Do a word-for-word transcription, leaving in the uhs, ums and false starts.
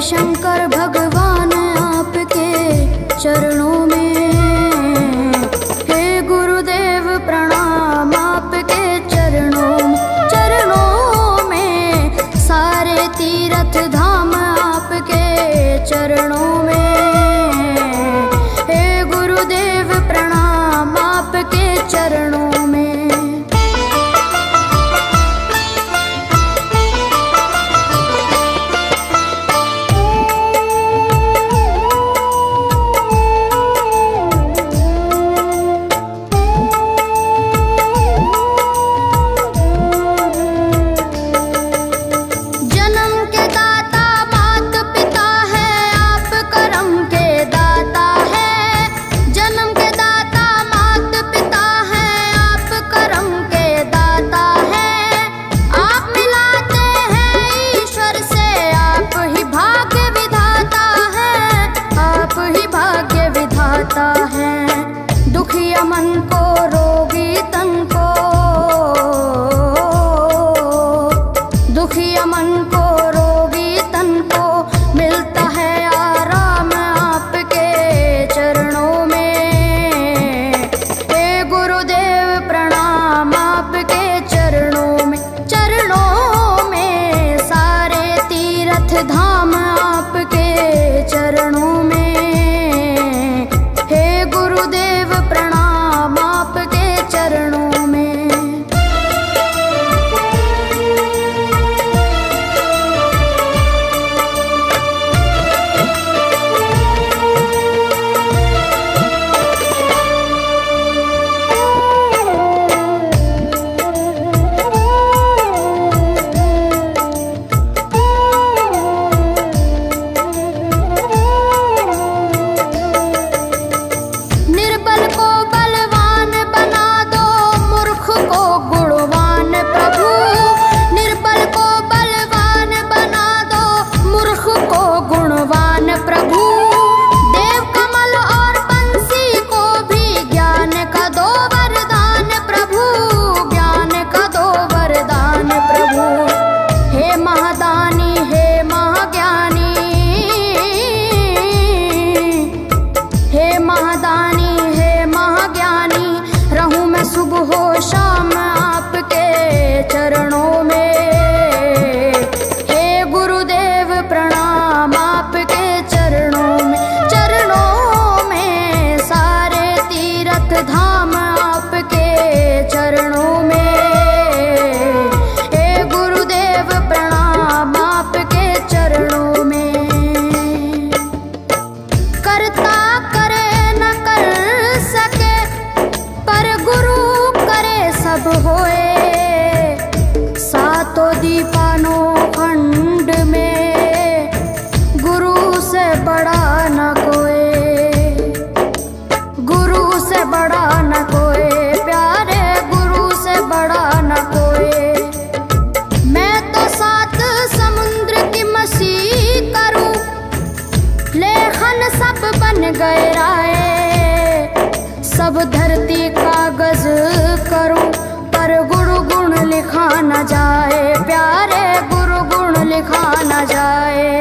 शंकर भगवान आपके चरणों में, हे गुरुदेव प्रणाम आपके चरणों में, चरणों में सारे तीर्थ धाम आपके चरणों में, हे गुरुदेव प्रणाम आपके चरणों में। दुखिया मन को रोगी तन को, दुखिया मन को रोगी तन को मिलता है आराम आपके चरणों में, हे गुरुदेव प्रणाम आपके चरणों में, चरणों में सारे तीर्थ धाम आपके चरणों में, गुरुदेव प्रणाम आपके चरणों में। शाम आपके चरणों में, हे गुरुदेव प्रणाम आपके चरणों में, चरणों में सारे तीर्थ धाम आपके चरणों में, हे गुरुदेव प्रणाम आपके चरणों में। करता करे न कर सके पर गुरु सब होए, सातों दीपानों खंड में गुरु से बड़ा न कोई, गुरु से बड़ा न कोई, प्यारे गुरु से बड़ा न कोई। मैं तो सात समुद्र की मसीह करूं, लेखन सब बन गए राय, सब धरती कागज करूं पर गुरु गुण लिखा न जाए, प्यारे गुरु गुण लिखा न जाए।